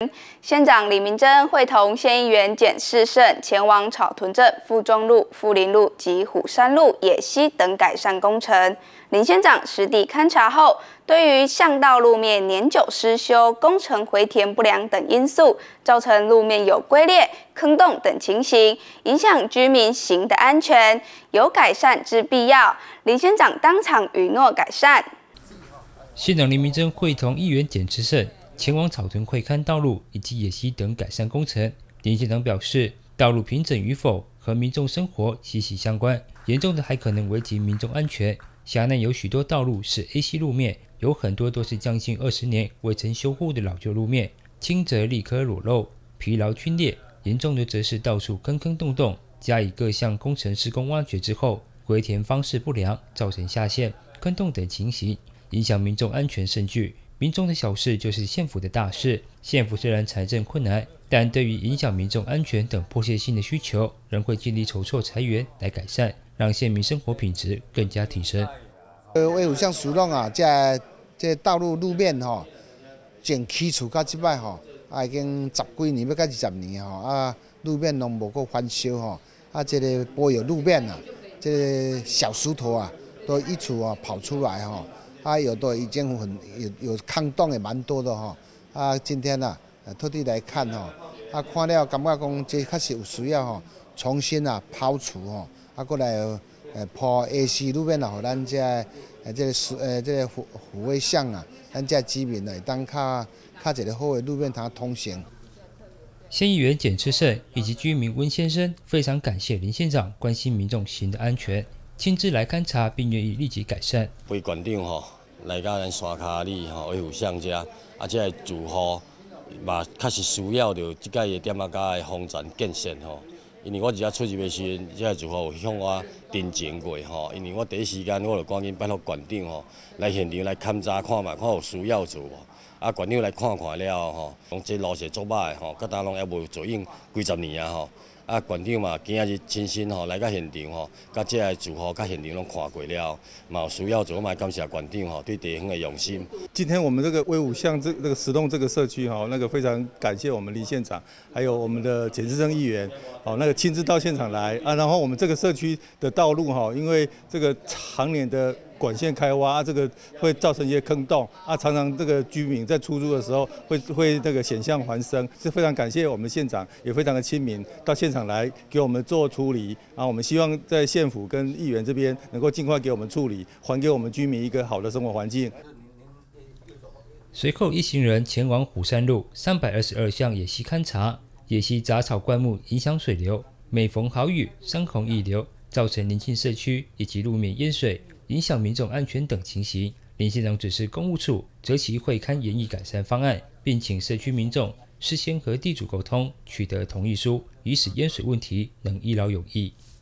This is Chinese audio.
县长李明珍会同县议员简世胜前往草屯镇富中路、富林路及虎山路、野溪等改善工程。林县长实地勘察后，对于巷道路面年久失修、工程回填不良等因素，造成路面有龟裂、坑洞等情形，影响居民行的安全，有改善之必要。林县长当场允诺改善。 县长林明珍会同议员简世胜前往草屯会勘道路以及野溪等改善工程。林县长表示，道路平整与否和民众生活息息相关，严重的还可能危及民众安全。辖内有许多道路是 A 系路面，有很多都是将近20年未曾修护的老旧路面，轻则立刻裸露、疲劳皲裂，严重的则是到处坑坑洞洞。加以各项工程施工挖掘之后，回填方式不良，造成下陷、坑洞等情形，影响民众安全甚巨。民众的小事就是县府的大事。县府虽然财政困难，但对于影响民众安全等迫切性的需求，仍会尽力筹措财源来改善，让县民生活品质更加提升。 为有像苏弄啊，这道路路面吼，从起厝到即摆吼，已经10几年要到20年吼，路面拢无够翻修吼，这个柏油路面啊，这个小石头啊，都一处跑出来吼。有的已经有坑洞也蛮多的哈，今天特地来看看了感觉讲这确实有需要重新抛除过来铺 AC 路面互咱这个虎尾巷咱这居民会当较一个好的路面通行。 县议员简世胜以及居民温先生非常感谢林县长关心民众行的安全，亲自来勘察并愿意立即改善。 为县长来到咱山脚里维护巷遮，这个住户嘛确实需要着即个点仔甲的方展建设因为我伫遮出入的时阵，这个住户有向我申请过因为我第一时间我就赶紧拜托县长来现场来勘察看卖，看有需要做无。县长来看了后讲这路是足歹的到当拢还无做用几十年县长嘛今仔日亲身来到现场甲这个住户甲现场拢看过了，嘛有需要做，我嘛感谢县长对地方的用心。 今天我们这个威武巷这个石洞这个社区非常感谢我们林县长，还有我们的简世胜议员亲自到现场来然后我们这个社区的道路因为这个常年的管线开挖这个会造成一些坑洞常常这个居民在出入的时候会险象环生，是非常感谢我们县长，也非常的亲民，到现场来给我们做处理我们希望在县府跟议员这边能够尽快给我们处理，还给我们居民一个好的生活环境。 随后一行人前往虎山路322巷野溪勘察，野溪杂草灌木影响水流，每逢豪雨山洪溢流，造成邻近社区以及路面淹水，影响民众安全等情形。林县长指示公务处择期会勘研议改善方案，并请社区民众事先和地主沟通，取得同意书，以使淹水问题能一劳永逸。